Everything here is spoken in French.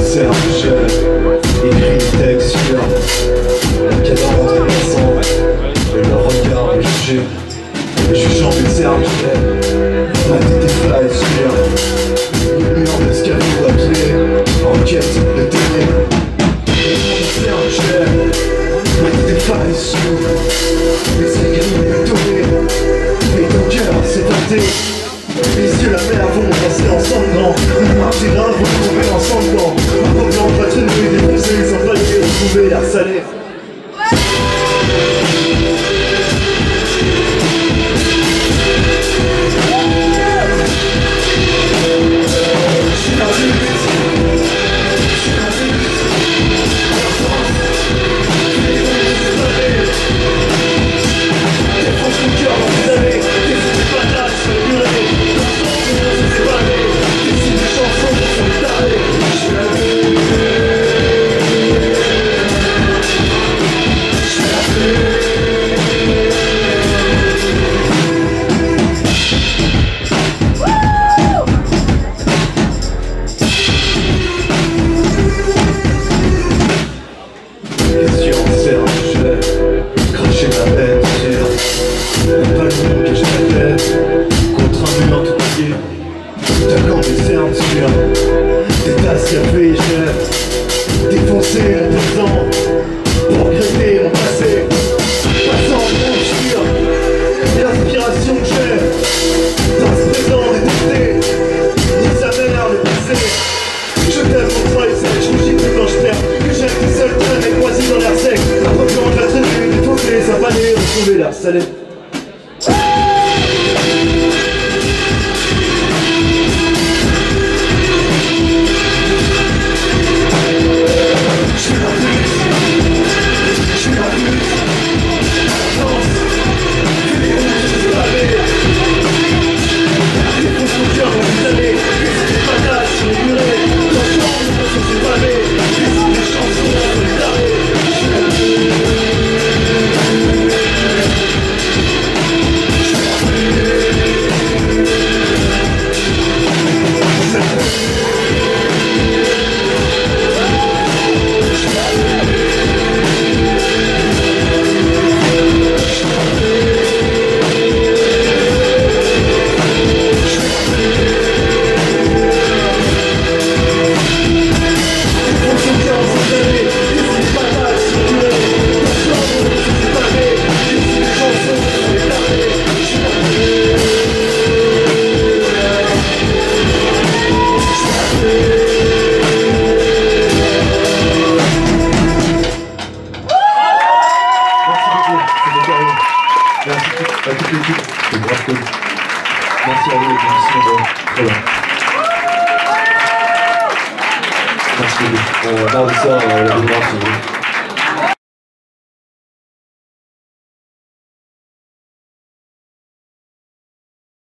serre, je écris le texte sur la cadence des passants et leur regard me juger. Les jugeants des herbes, je mater tes fly sur les murs d'escalier papier en quête de télé. Les herbes, je mater tes fly sur les écrits bétonnés. Et ton cœur s'est teinté. Les yeux la mer vont passer en sanglants. Tes reins vont tomber en sanglants. Un peu blanc, pas tenu et défoncé, sans pas les retrouver, l'air salé. Défoncer mon présent pour regretter mon passé. Passant mon futur, l'inspiration que j'ai dans ce présent détesté. Ni sa mère le passé. Je t'aime mon travail sec, je rougis plus quand je perds. Que j'aime tout seul, traîne et moisi dans l'air sec. Un peu blanc de la traînée, défoncé, ça va aller, retrouver l'air salé. Merci à toute l'équipe de Brasco. Merci à vous, les émissions très bien. Merci beaucoup. On va refaire la démarche.